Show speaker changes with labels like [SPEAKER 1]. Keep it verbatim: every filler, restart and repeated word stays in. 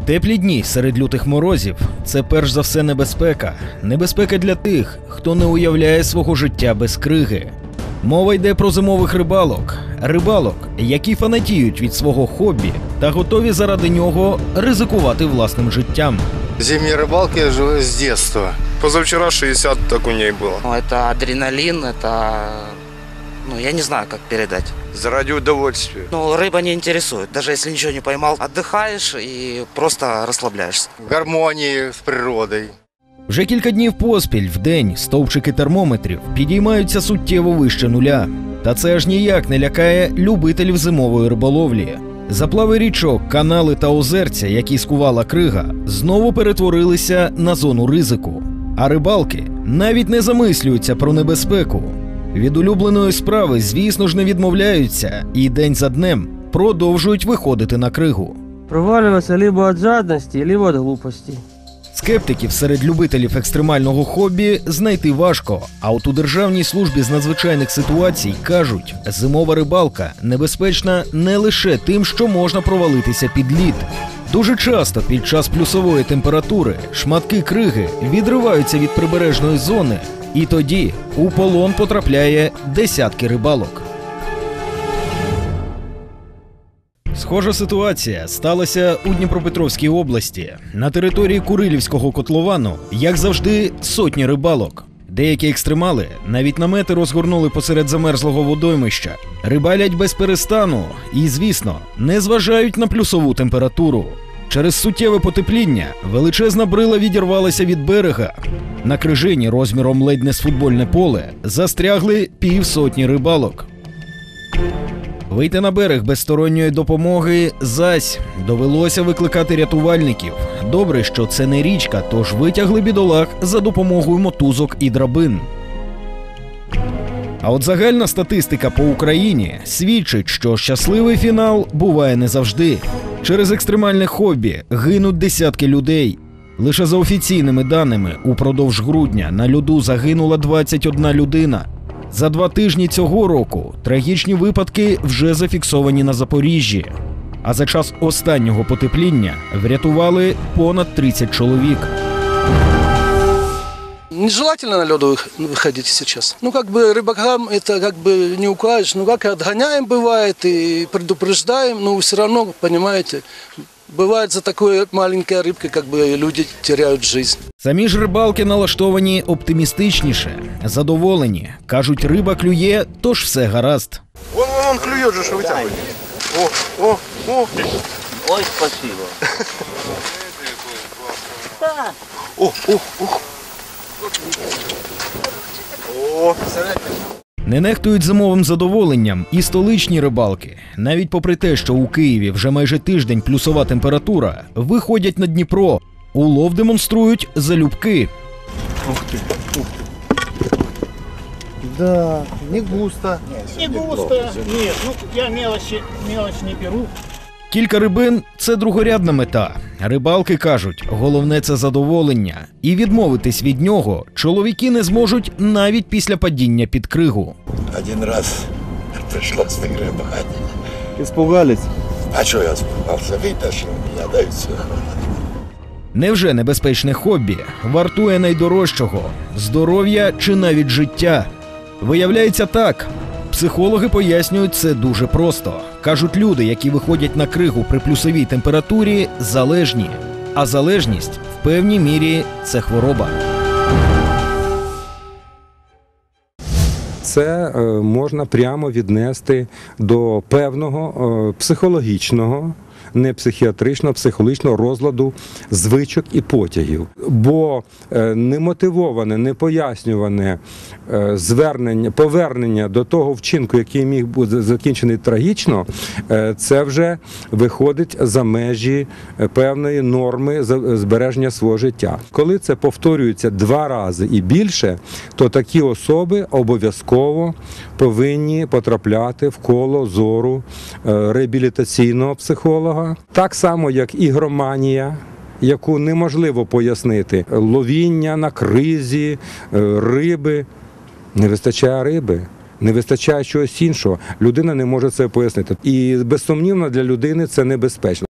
[SPEAKER 1] Теплі дні серед лютих морозів – це перш за все небезпека. Небезпека для тих, хто не уявляє свого життя без криги. Мова йде про зимових рибалок. Рибалок, які фанатіють від свого хобі та готові заради нього ризикувати власним життям.
[SPEAKER 2] Зимние рыбалки я живу с детства.
[SPEAKER 3] Позавчера шестьдесят окуней было.
[SPEAKER 4] Ну, это адреналин, это... Ну, я не знаю, как передать.
[SPEAKER 3] Заради удовольствия.
[SPEAKER 4] Ну, рыба не интересует. Даже если ничего не поймал, отдыхаешь и просто расслабляешься.
[SPEAKER 2] В гармонии с природой.
[SPEAKER 1] Вже кілька днів поспіль в день стовпчики термометрів підіймаються суттєво вище нуля. Та це аж ніяк не лякає любителів зимової риболовлі. Заплави річок, канали та озерця, які скувала крига, знову перетворилися на зону ризику. А рибалки навіть не замислюються про небезпеку. Від улюбленої справи, звісно ж, не відмовляються і день за днем продовжують виходити на кригу.
[SPEAKER 5] Провалюватися либо від жадності, либо від глупості.
[SPEAKER 1] Скептиків серед любителів екстремального хобі знайти важко, а от у Державній службі з надзвичайних ситуацій кажуть, зимова рибалка небезпечна не лише тим, що можна провалитися під лід. Дуже часто під час плюсової температури шматки криги відриваються від прибережної зони, і тоді у полон потрапляє десятки рибалок. Схожа ситуація сталася у Дніпропетровській області. На території Курилівського котловану, як завжди, сотні рибалок. Деякі екстремали навіть намети розгорнули посеред замерзлого водоймища. Рибалять без перестану і, звісно, не зважають на плюсову температуру. Через суттєве потепління величезна брила відірвалася від берега. На крижині розміром ледь не з футбольне поле застрягли півсотні рибалок. Вийти на берег без сторонньої допомоги зась довелося викликати рятувальників. Добре, що це не річка, тож витягли бідолах за допомогою мотузок і драбин. А от загальна статистика по Україні свідчить, що щасливий фінал буває не завжди. Через екстремальне хобі гинуть десятки людей. Лише за офіційними даними, упродовж грудня на льоду загинула двадцять одна людина. За два тижні цього року трагічні випадки вже зафіксовані на Запоріжжі. А за час останнього потепління врятували понад тридцять чоловік.
[SPEAKER 6] Нежелательно на лед выходить сейчас. Ну, как бы рыбакам это как бы не укажешь. Ну, как отгоняем бывает и предупреждаем, но все равно, понимаете, бывает за такой маленькой рыбкой, как бы люди теряют жизнь.
[SPEAKER 1] Самі ж рибалки налаштовані оптимістичніше, задоволені. Кажуть, риба клює, тож все гаразд.
[SPEAKER 3] Вон, вон, он клюет же, что вытягивает. О, о, о.
[SPEAKER 4] Ой, спасибо.
[SPEAKER 3] О, о, о. О.
[SPEAKER 1] Не нехтують зимовим задоволенням і столичні рибалки. Навіть попри те, що у Києві вже майже тиждень плюсова температура, виходять на Дніпро. Улов демонструють залюбки.
[SPEAKER 2] Ух ты, ух ты. Да, не густо.
[SPEAKER 7] Не густо, нет, ну я мелочи, мелочь не беру.
[SPEAKER 1] Кілька рибин – це другорядна мета. Рибалки кажуть, головне – це задоволення. І відмовитись від нього чоловіки не зможуть навіть після падіння під кригу.
[SPEAKER 8] Один раз пришлось выгребать.
[SPEAKER 2] Испугались?
[SPEAKER 8] А что я испугался? Вытащил меня, да и все.
[SPEAKER 1] Невже небезпечне хобі вартує найдорожчого – здоров'я чи навіть життя? Виявляється так. Психологи пояснюють це дуже просто. Кажуть, люди, які виходять на кригу при плюсовій температурі, залежні. А залежність в певній мірі – це хвороба.
[SPEAKER 9] Це е, можна прямо віднести до певного е, психологічного, не психіатричного, психологічного розладу звичок і потягів. Бо е, немотивоване, непояснюване е, звернення, повернення до того вчинку, який міг бути закінчений трагічно, е, це вже виходить за межі певної норми збереження свого життя. Коли це повторюється два рази і більше, то такі особи обов'язково повинні потрапляти в коло зору е, реабілітаційного психолога. Так само, як ігроманія, яку неможливо пояснити. Ловіння на кризі, риби. Не вистачає риби. не вистачає чогось іншого, людина не може це пояснити. І безсумнівно для людини це небезпечно.